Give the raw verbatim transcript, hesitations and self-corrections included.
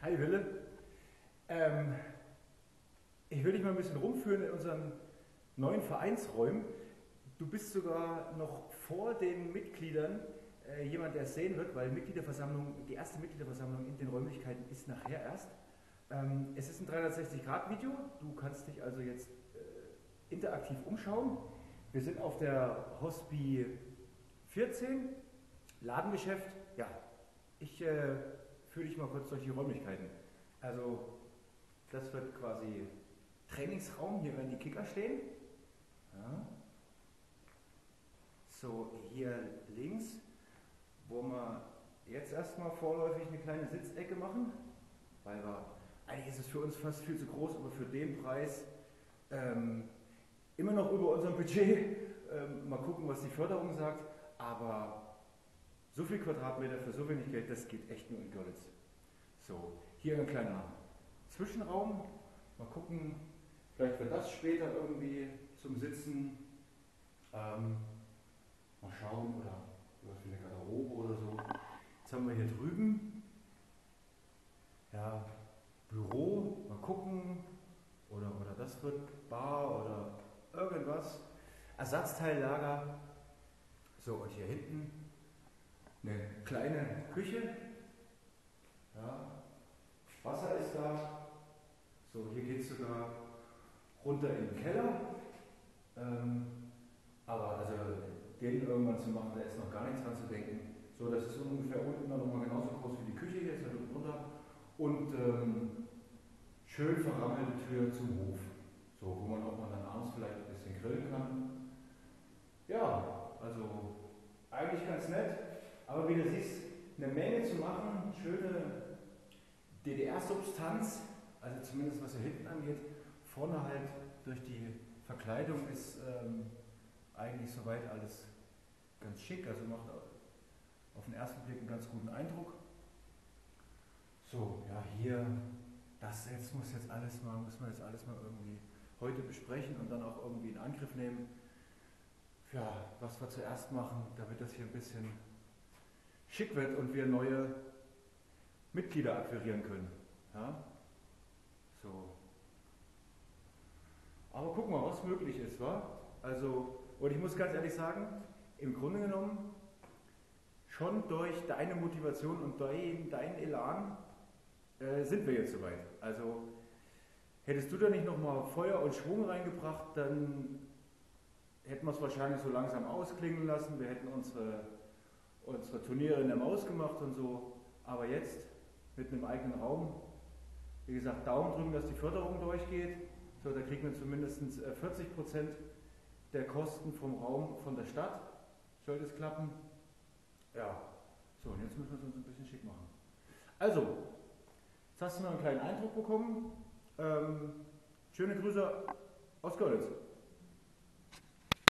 Hi Wille. Ähm, ich will dich mal ein bisschen rumführen in unseren neuen Vereinsräumen. Du bist sogar noch vor den Mitgliedern äh, jemand, der es sehen wird, weil Mitgliederversammlung, die erste Mitgliederversammlung in den Räumlichkeiten ist nachher erst. Ähm, es ist ein dreihundertsechzig Grad Video, du kannst dich also jetzt äh, interaktiv umschauen. Wir sind auf der Hospi vierzehn, Ladengeschäft. Ja, ich äh, führe dich mal kurz durch die Räumlichkeiten. Also das wird quasi Trainingsraum, hier werden die Kicker stehen. Ja. So, hier links wollen wir jetzt erstmal vorläufig eine kleine Sitzecke machen, weil wir, eigentlich ist es für uns fast viel zu groß, aber für den Preis ähm, immer noch über unserem Budget. Ähm, mal gucken, was die Förderung sagt, aber so viel Quadratmeter für so wenig Geld, das geht echt nur in Görlitz. So, hier ein kleiner Zwischenraum. Mal gucken, vielleicht wird das später irgendwie zum Sitzen. Ähm, mal schauen, oder was für eine Garderobe oder so. Jetzt haben wir hier drüben, ja, Büro, mal gucken. Oder, oder das wird Bar oder irgendwas. Ersatzteillager. So, und hier hinten eine kleine Küche. Ja, Wasser ist da. So, hier geht es sogar runter in den Keller. Ähm, aber also den irgendwann zu machen, da ist noch gar nichts dran zu denken. So, das ist ungefähr unten noch mal genauso groß wie die Küche hier, ist halt unten runter. Und ähm, schön verrammelte Tür zum Hof. So, wo man auch mal dann abends vielleicht ein bisschen grillen kann. Ja, also eigentlich ganz nett. Aber wie du siehst, eine Menge zu machen, schöne D D R-Substanz, also zumindest was hier hinten angeht. Vorne halt durch die Verkleidung ist ähm, eigentlich soweit alles ganz schick, also macht auf den ersten Blick einen ganz guten Eindruck. So, ja hier, das jetzt muss jetzt alles mal, muss man jetzt alles mal irgendwie heute besprechen und dann auch irgendwie in Angriff nehmen. Ja, was wir zuerst machen, damit das hier ein bisschen schick wird und wir neue Mitglieder akquirieren können. Ja? So. Aber guck mal, was möglich ist, wa? Also, und ich muss ganz ehrlich sagen, im Grunde genommen, schon durch deine Motivation und dein, dein Elan äh, sind wir jetzt soweit. Also, hättest du da nicht nochmal Feuer und Schwung reingebracht, dann hätten wir es wahrscheinlich so langsam ausklingen lassen. Wir hätten unsere, unsere Turniere in der Maus gemacht und so. Aber jetzt mit einem eigenen Raum, wie gesagt, Daumen drücken, dass die Förderung durchgeht. So, da kriegen wir zumindest vierzig Prozent der Kosten vom Raum von der Stadt. Sollte es klappen? Ja. So, und jetzt müssen wir es uns ein bisschen schick machen. Also, jetzt hast du noch einen kleinen Eindruck bekommen. Ähm, schöne Grüße aus Görlitz.